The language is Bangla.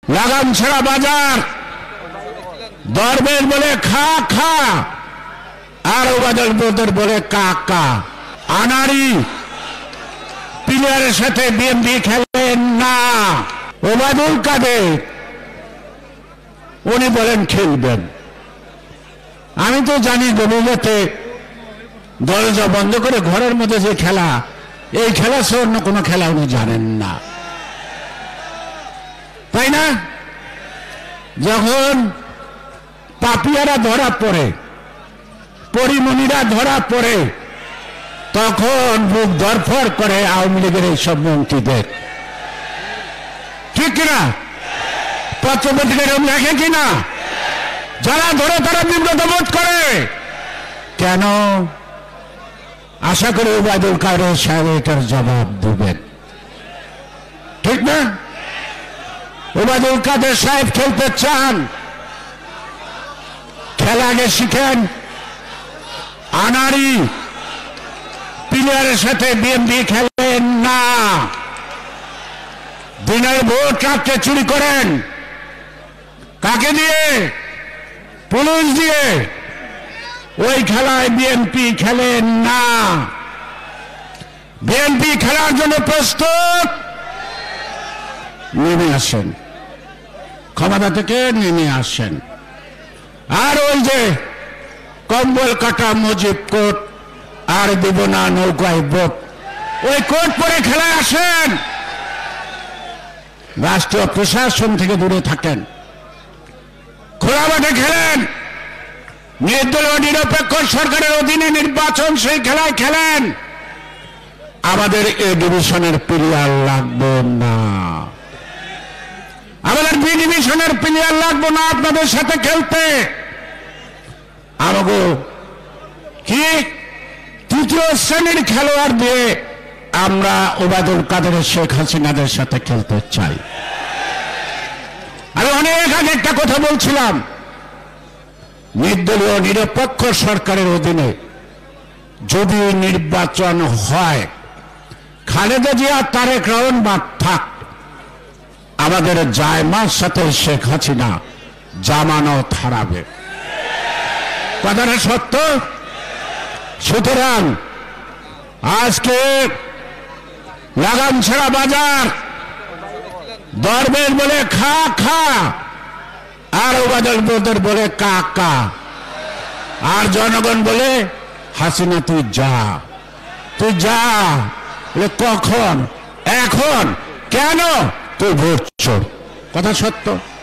লাগাম ছাড়া বাজার, দরবেশ বলে খা খা, আর ওবায়দুল কাদের বলে কা কা। আনাড়ি প্লেয়ারের সাথে বিএনপি খেলেন না। ওবায়দুল কাদের উনি বলেন খেলবেন। আমি তো জানি গভীরতে দরজা বন্ধ করে ঘরের মধ্যে যে খেলা, এই খেলা সে অন্য কোনো খেলা উনি জানেন না, তাই না? যখন পাপিয়ারা ধরা পড়ে, পরিমণিরা ধরা পড়ে, তখন বুক ধরফর করে আওয়ামী লীগের এইসব মন্ত্রীদের, ঠিক কিনা? পত্রপত্রিকায় লেখে কিনা? যারা ধরে তারা বিব্রত বোধ করে কেন? আশা করি ওবায়দুল কাদের সাহেব এটার জবাব দেবেন, ঠিক না? ওবায়দুল কাদের সাহেব খেলতে চান, খেলা আগে শিখেন। আনাড়ি প্লেয়ারের সাথে বিএনপি খেলেন না। দিনের ভোট রাত্রে চুরি করেন, কাকে দিয়ে? পুলিশ দিয়ে। ওই খেলায় বিএনপি খেলেন না। বিএনপি খেলার জন্য প্রস্তুত, নেমে আসেন, ক্ষমতা থেকে নেমে আসেন। আর ওই যে কম্বল কাটা মুজিব কোট আর দেব না নৌকায় বোট, ওই কোট পরে খেলায় আসেন। রাষ্ট্রীয় প্রশাসন থেকে দূরে থাকেন, খোলা মাঠে খেলেন। নির্দলীয় নিরপেক্ষ সরকারের অধীনে নির্বাচন, সেই খেলায় খেলেন। আমাদের এ ডিভিশনের প্লেয়ার লাগবে না, আমাদের বি ডিভিশনের প্লেয়ার লাগবে না আপনাদের সাথে খেলতে। আমাকে কি তৃতীয় শ্রেণীর খেলোয়াড় দিয়ে আমরা ওবায়দুল কাদের, শেখ হাসিনাদের সাথে খেলতে চাই। আমি অনেক আগে একটা কথা বলছিলাম, নির্দলীয় নিরপেক্ষ সরকারের অধীনে যদি নির্বাচন হয়, খালেদা জিয়া তারেক রহমান বাদ থাক, আমাদের জায়মার সাথে শেখ হাসিনা জামানত হারাবে। কথাটা সত্য। সুতরাং আজকে লাগাম ছাড়া বাজার, দরবেশ বলে খা খা, আর ওবায়দুল কাদের বলে কা কা, আর জনগণ বলে হাসিনা তুই যা, তুই যা। কখন? এখন। কেন? তুই ভোট চোর। কথা সত্য।